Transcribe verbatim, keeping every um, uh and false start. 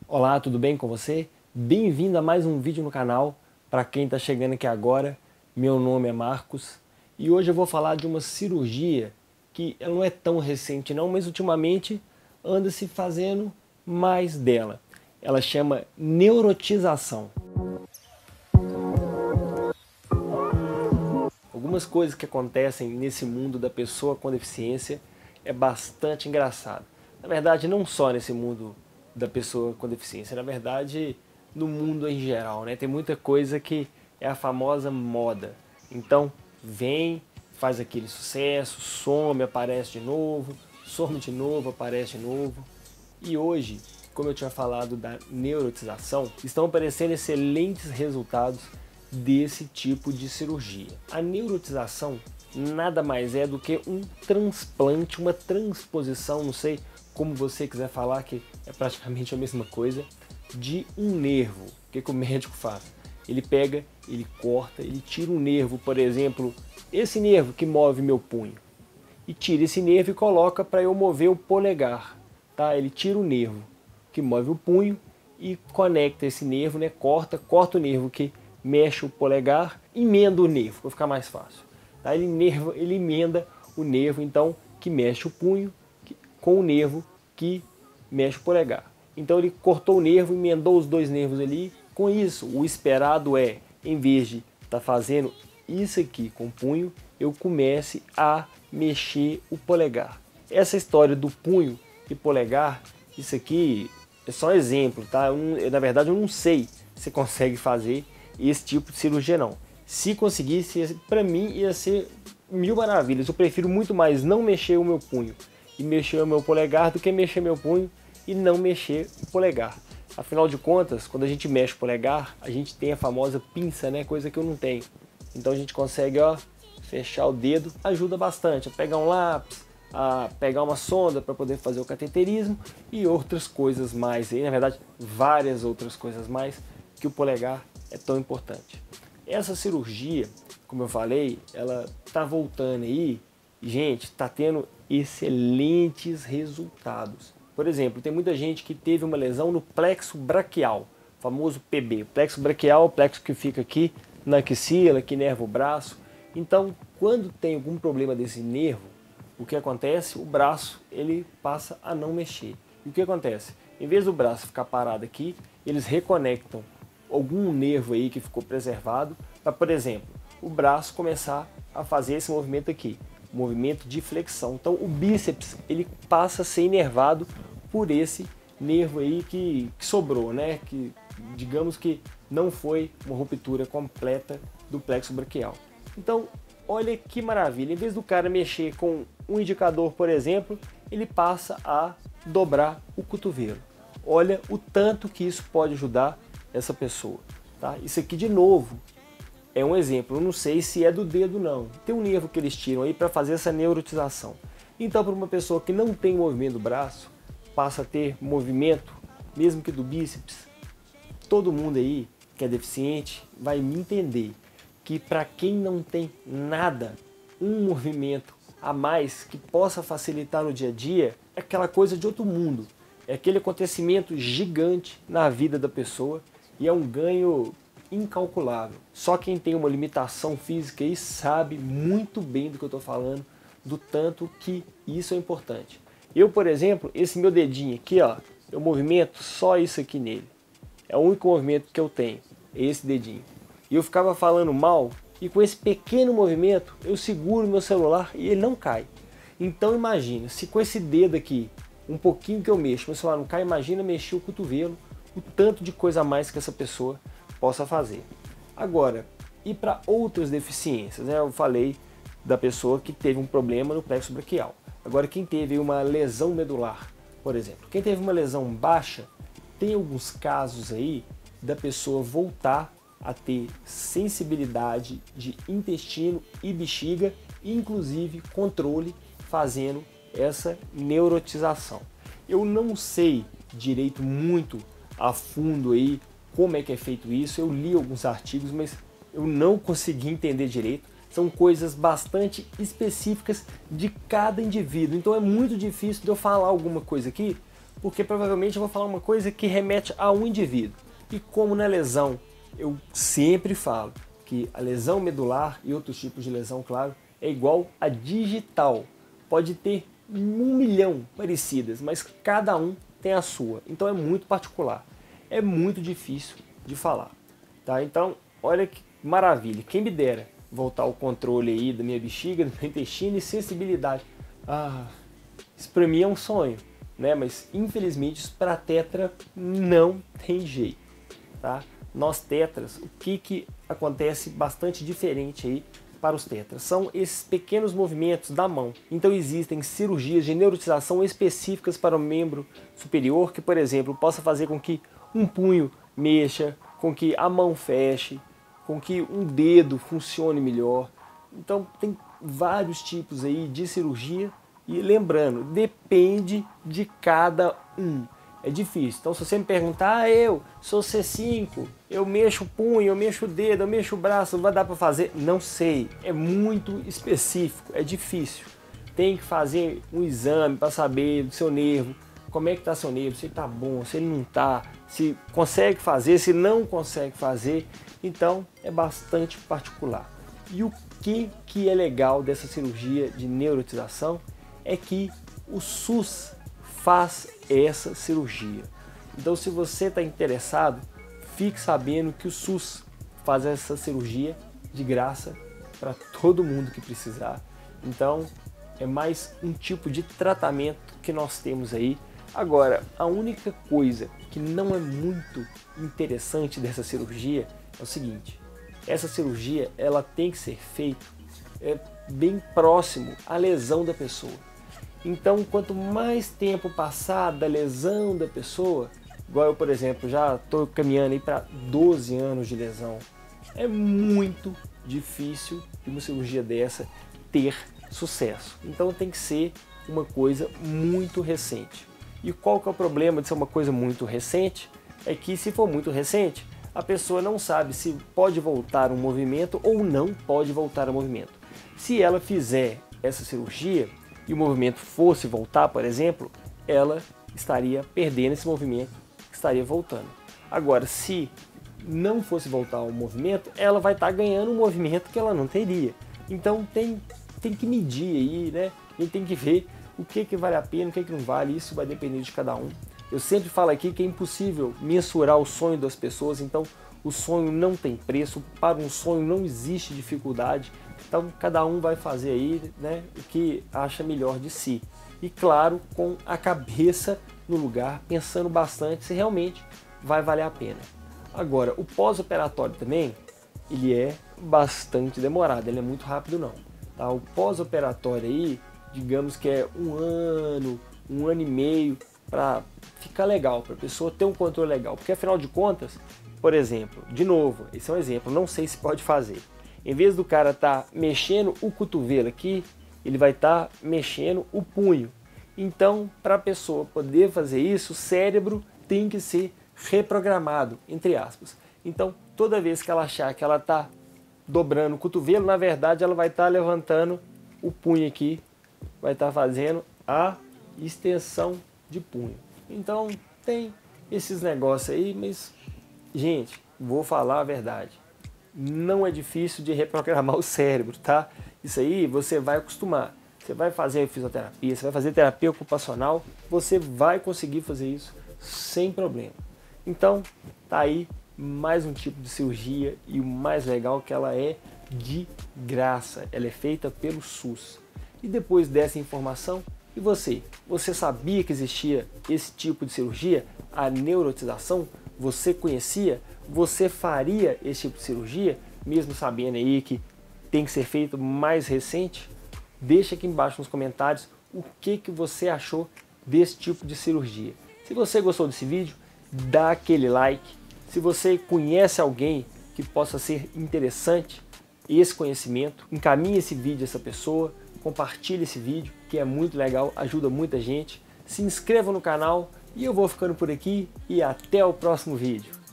Olá, tudo bem com você? Bem-vindo a mais um vídeo no canal. Para quem está chegando aqui agora, meu nome é Marcos e hoje eu vou falar de uma cirurgia que ela não é tão recente não, mas ultimamente anda se fazendo mais dela. Ela chama neurotização. Algumas coisas que acontecem nesse mundo da pessoa com deficiência é bastante engraçado. Na verdade, não só nesse mundo da pessoa com deficiência, na verdade, no mundo em geral, né? Tem muita coisa que é a famosa moda. Então, vem, faz aquele sucesso, some, aparece de novo, some de novo, aparece de novo. E hoje, como eu tinha falado da neurotização, estão aparecendo excelentes resultados desse tipo de cirurgia. A neurotização nada mais é do que um transplante, uma transposição, não sei como você quiser falar, que é praticamente a mesma coisa, de um nervo. O que, que o médico faz? Ele pega, ele corta, ele tira um nervo, por exemplo, esse nervo que move meu punho, e tira esse nervo e coloca para eu mover o polegar. Tá? Ele tira o nervo que move o punho e conecta esse nervo, né? corta, corta o nervo que mexe o polegar, emenda o nervo, para ficar mais fácil. Tá? Ele, nervo, ele emenda o nervo então que mexe o punho que, com o nervo que mexe o polegar. Então ele cortou o nervo, emendou os dois nervos ali. Com isso, o esperado é, em vez de estar tá fazendo isso aqui com o punho, eu comece a mexer o polegar. Essa história do punho e polegar, isso aqui é só um exemplo, tá? Eu, eu, na verdade, eu não sei se consegue fazer esse tipo de cirurgia não. Se conseguisse, para mim ia ser mil maravilhas. Eu prefiro muito mais não mexer o meu punho e mexer o meu polegar do que mexer meu punho e não mexer o polegar. Afinal de contas, quando a gente mexe o polegar, a gente tem a famosa pinça, né? Coisa que eu não tenho. Então a gente consegue, ó, fechar o dedo, ajuda bastante a pegar um lápis, a pegar uma sonda para poder fazer o cateterismo e outras coisas mais, aí, na verdade, várias outras coisas mais que o polegar é tão importante. Essa cirurgia, como eu falei, ela tá voltando aí, gente, está tendo excelentes resultados. Por exemplo, tem muita gente que teve uma lesão no plexo braquial, famoso P B. O plexo braquial é o plexo que fica aqui na axila, que nerva o braço. Então, quando tem algum problema desse nervo, o que acontece? O braço ele passa a não mexer. E o que acontece? Em vez do braço ficar parado aqui, eles reconectam algum nervo aí que ficou preservado, para, por exemplo, o braço começar a fazer esse movimento aqui, movimento de flexão. Então o bíceps ele passa a ser inervado por esse nervo aí que, que sobrou, né? Que digamos que não foi uma ruptura completa do plexo braquial. Então, olha que maravilha, em vez do cara mexer com um indicador, por exemplo, ele passa a dobrar o cotovelo. Olha o tanto que isso pode ajudar essa pessoa, tá? Isso aqui de novo é um exemplo, eu não sei se é do dedo não. Tem um nervo que eles tiram aí para fazer essa neurotização. Então, para uma pessoa que não tem movimento do braço, passa a ter movimento, mesmo que do bíceps. Todo mundo aí que é deficiente vai me entender que para quem não tem nada, um movimento a mais que possa facilitar no dia a dia, é aquela coisa de outro mundo. É aquele acontecimento gigante na vida da pessoa e é um ganho incalculável. Só quem tem uma limitação física aí sabe muito bem do que eu estou falando, do tanto que isso é importante. Eu, por exemplo, esse meu dedinho aqui, ó, eu movimento só isso aqui nele. É o único movimento que eu tenho, é esse dedinho. E eu ficava falando mal e com esse pequeno movimento eu seguro meu celular e ele não cai. Então imagina, se com esse dedo aqui, um pouquinho que eu mexo, meu celular não cai, imagina mexer o cotovelo, o tanto de coisa a mais que essa pessoa possa fazer. Agora, e para outras deficiências, né? Eu falei da pessoa que teve um problema no plexo braquial. Agora, quem teve uma lesão medular, por exemplo, quem teve uma lesão baixa, tem alguns casos aí da pessoa voltar a ter sensibilidade de intestino e bexiga, inclusive controle, fazendo essa neurotização. Eu não sei direito muito a fundo aí como é que é feito isso, eu li alguns artigos, mas eu não consegui entender direito. São coisas bastante específicas de cada indivíduo, então é muito difícil de eu falar alguma coisa aqui, porque provavelmente eu vou falar uma coisa que remete a um indivíduo. E como na lesão, eu sempre falo que a lesão medular e outros tipos de lesão, claro, é igual a digital. Pode ter um milhão parecidas, mas cada um tem a sua. Então é muito particular. É muito difícil de falar. Tá? Então, olha que maravilha. Quem me dera voltar o controle aí da minha bexiga, do meu intestino e sensibilidade. Ah, isso para mim é um sonho, né? Mas infelizmente isso para tetra não tem jeito, tá? Nós tetras, o que que acontece bastante diferente aí para os tetras? São esses pequenos movimentos da mão. Então existem cirurgias de neurotização específicas para o membro superior que, por exemplo, possa fazer com que um punho mexa, com que a mão feche, com que um dedo funcione melhor. Então tem vários tipos aí de cirurgia e lembrando, depende de cada um. É difícil. Então se você me perguntar, ah, eu sou C cinco, eu mexo o punho, eu mexo o dedo, eu mexo o braço, vai dar para fazer? Não sei. É muito específico, é difícil. Tem que fazer um exame para saber do seu nervo, como é que está seu nervo, se ele está bom, se ele não está, se consegue fazer, se não consegue fazer. Então é bastante particular. E o que, que é legal dessa cirurgia de neurotização é que o SUS faz essa cirurgia. Então se você está interessado, fique sabendo que o SUS faz essa cirurgia de graça para todo mundo que precisar. Então é mais um tipo de tratamento que nós temos aí. Agora, a única coisa que não é muito interessante dessa cirurgia é o seguinte: essa cirurgia ela tem que ser feita é, bem próximo à lesão da pessoa. Então, quanto mais tempo passar da lesão da pessoa, igual eu, por exemplo, já estou caminhando aí para doze anos de lesão, é muito difícil de uma cirurgia dessa ter sucesso. Então tem que ser uma coisa muito recente. E qual que é o problema de ser uma coisa muito recente? É que se for muito recente, a pessoa não sabe se pode voltar um movimento ou não pode voltar ao movimento. Se ela fizer essa cirurgia e o movimento fosse voltar, por exemplo, ela estaria perdendo esse movimento, estaria voltando. Agora, se não fosse voltar ao movimento, ela vai estar ganhando um movimento que ela não teria. Então tem, tem que medir aí, né? A gente tem que ver o que, que vale a pena, o que, que não vale, isso vai depender de cada um. Eu sempre falo aqui que é impossível mensurar o sonho das pessoas, então o sonho não tem preço, para um sonho não existe dificuldade, então cada um vai fazer aí, né, o que acha melhor de si. E claro, com a cabeça no lugar, pensando bastante se realmente vai valer a pena. Agora, o pós-operatório também, ele é bastante demorado, ele é muito rápido não. Tá? O pós-operatório aí, digamos que é um ano, um ano e meio, para ficar legal, para a pessoa ter um controle legal. Porque afinal de contas, por exemplo, de novo, esse é um exemplo, não sei se pode fazer. Em vez do cara estar tá mexendo o cotovelo aqui, ele vai estar tá mexendo o punho. Então, para a pessoa poder fazer isso, o cérebro tem que ser reprogramado, entre aspas. Então, toda vez que ela achar que ela está dobrando o cotovelo, na verdade ela vai estar tá levantando o punho aqui, vai estar tá fazendo a extensão de punho. Então tem esses negócios aí, mas gente, vou falar a verdade, não é difícil de reprogramar o cérebro, tá? Isso aí você vai acostumar. Você vai fazer fisioterapia, você vai fazer terapia ocupacional, você vai conseguir fazer isso sem problema. Então tá aí mais um tipo de cirurgia e o mais legal é que ela é de graça, ela é feita pelo SUS. E depois dessa informação, e você? Você sabia que existia esse tipo de cirurgia? A neurotização? Você conhecia? Você faria esse tipo de cirurgia? Mesmo sabendo aí que tem que ser feito mais recente? Deixa aqui embaixo nos comentários o que, que você achou desse tipo de cirurgia. Se você gostou desse vídeo, dá aquele like. Se você conhece alguém que possa ser interessante esse conhecimento, encaminhe esse vídeo a essa pessoa. Compartilhe esse vídeo, que é muito legal, ajuda muita gente. Se inscreva no canal e eu vou ficando por aqui e até o próximo vídeo.